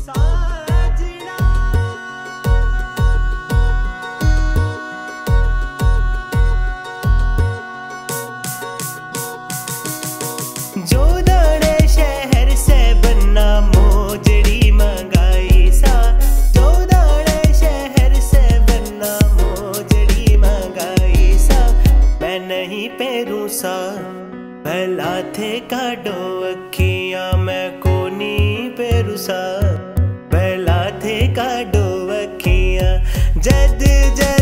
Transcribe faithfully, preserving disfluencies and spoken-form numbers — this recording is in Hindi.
जो दाने शहर से बनना मोजड़ी मंगाई सा, जो दाने शहर से बनना मोजड़ी मंगाई सा। मैं नहीं पेरू सा भला थे काडो अखियां, मैं को नहीं पेरू सा भला थे काडो अखियां। जद जद